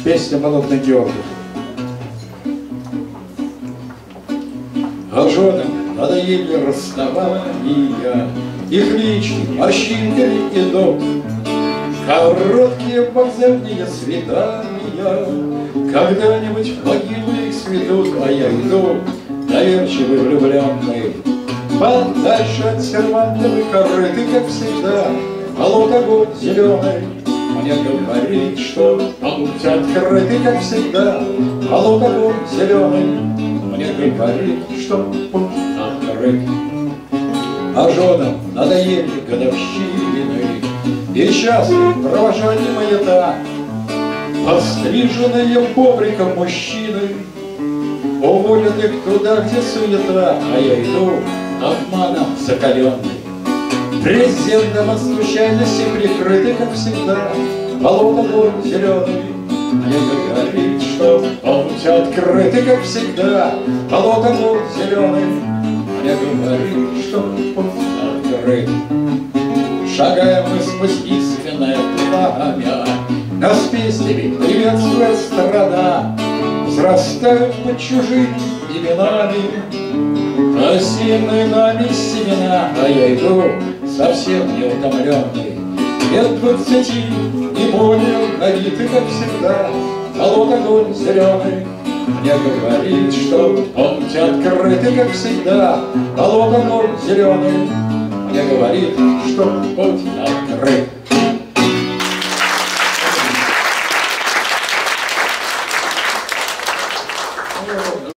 Песня болотной дерги. А женам надоели расставания, их лички морщинками идут, короткие вокзальные свидания, когда-нибудь в могилу их сведут, а я иду, доверчивый влюбленный, подальше от сервантовой корыты, как всегда, болот огонь зеленый. Мне говорит, что путь открытый, как всегда, болот огонь зеленый. Мне говорит, что путь открыт. А женам надоели годовщины, и счастлив провожаемые так, постриженные бобриком мужчины, уволены туда, где суета, а я иду обманом закаленный. Презентом случайности прикрыты, как всегда, болото огонь зеленый. Мне говорит, что путь открытый, как всегда, болото огонь зеленый. Мне говорит, что путь открыт. Шагаем мы сквозь искреннее пламя, нас песнями приветствует страна, взрастают под чужими именами посеянные нами семена, а я иду совсем не утомленный, лет 20 и более, набитый, как всегда, болот огонь зеленый. Мне говорит, что путь открытый, как всегда, болот огонь зеленый. Мне говорит, что путь открыт.